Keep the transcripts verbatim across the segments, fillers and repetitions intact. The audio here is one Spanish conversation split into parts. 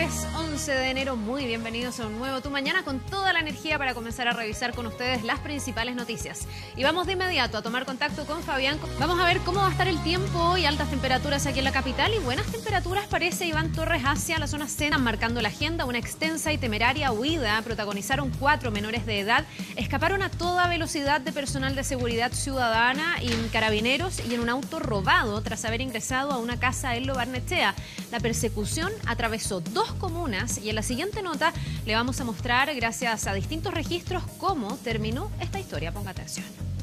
Miércoles once de enero, muy bienvenidos a un nuevo Tu Mañana con toda la energía para comenzar a revisar con ustedes las principales noticias. Y vamos de inmediato a tomar contacto con Fabián. Vamos a ver cómo va a estar el tiempo hoy, altas temperaturas aquí en la capital y buenas temperaturas parece Iván Torres hacia la zona centro, marcando la agenda. Una extensa y temeraria huida protagonizaron cuatro menores de edad, escaparon a toda velocidad de personal de seguridad ciudadana y carabineros y en un auto robado tras haber ingresado a una casa en Lo Barnechea. La persecución atravesó dos comunas y en la siguiente nota le vamos a mostrar, gracias a distintos registros, cómo terminó esta historia. Ponga atención.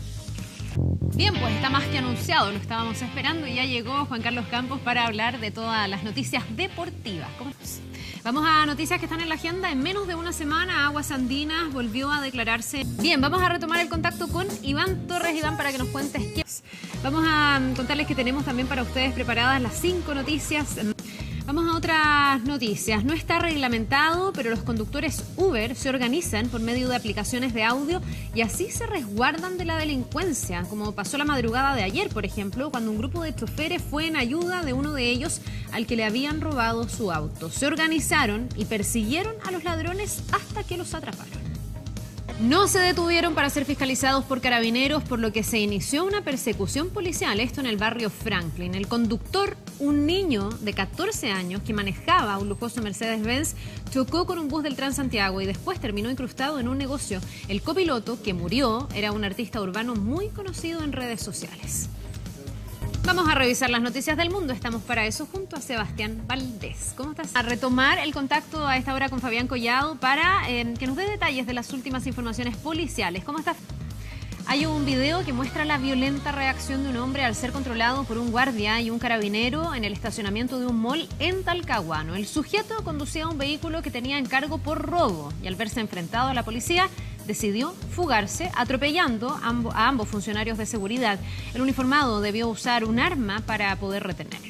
Bien, pues está más que anunciado, lo estábamos esperando y ya llegó Juan Carlos Campos para hablar de todas las noticias deportivas. ¿Cómo estás? Vamos a noticias que están en la agenda. En menos de una semana, Aguas Andinas volvió a declararse. Bien, vamos a retomar el contacto con Iván Torres. Iván, para que nos cuentes qué es. Vamos a contarles que tenemos también para ustedes preparadas las cinco noticias. Vamos a otras noticias. No está reglamentado, pero los conductores Uber se organizan por medio de aplicaciones de audio y así se resguardan de la delincuencia, como pasó la madrugada de ayer, por ejemplo, cuando un grupo de choferes fue en ayuda de uno de ellos al que le habían robado su auto. Se organizaron y persiguieron a los ladrones hasta que los atraparon. No se detuvieron para ser fiscalizados por carabineros, por lo que se inició una persecución policial, esto en el barrio Franklin. El conductor, un niño de catorce años que manejaba un lujoso Mercedes-Benz, chocó con un bus del Transantiago y después terminó incrustado en un negocio. El copiloto, que murió, era un artista urbano muy conocido en redes sociales. Vamos a revisar las noticias del mundo. Estamos para eso junto a Sebastián Valdés. ¿Cómo estás? A retomar el contacto a esta hora con Fabián Collado para eh, que nos dé detalles de las últimas informaciones policiales. ¿Cómo estás? Hay un video que muestra la violenta reacción de un hombre al ser controlado por un guardia y un carabinero en el estacionamiento de un mall en Talcahuano. El sujeto conducía un vehículo que tenía encargo por robo y al verse enfrentado a la policía decidió fugarse, atropellando a ambos funcionarios de seguridad. El uniformado debió usar un arma para poder retenerlo.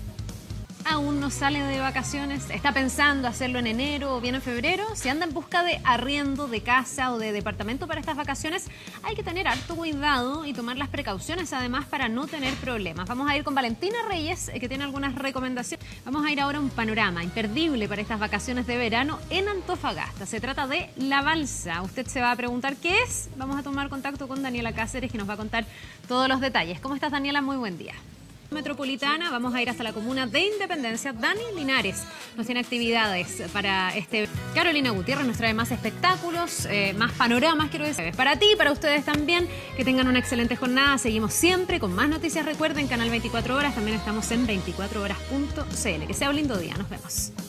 Aún no sale de vacaciones, está pensando hacerlo en enero o bien en febrero. Si anda en busca de arriendo de casa o de departamento para estas vacaciones, hay que tener harto cuidado y tomar las precauciones además para no tener problemas. Vamos a ir con Valentina Reyes, que tiene algunas recomendaciones. Vamos a ir ahora a un panorama imperdible para estas vacaciones de verano en Antofagasta. Se trata de La Balsa. Usted se va a preguntar qué es. Vamos a tomar contacto con Daniela Cáceres, que nos va a contar todos los detalles. ¿Cómo estás, Daniela? Muy buen día. Metropolitana, vamos a ir hasta la comuna de Independencia. Dani Linares nos tiene actividades para este. Carolina Gutiérrez nos trae más espectáculos, eh, más panoramas, quiero decir. Para ti, para ustedes también, que tengan una excelente jornada. Seguimos siempre con más noticias. Recuerden, Canal veinticuatro horas, también estamos en veinticuatro horas punto c l. Que sea un lindo día, nos vemos.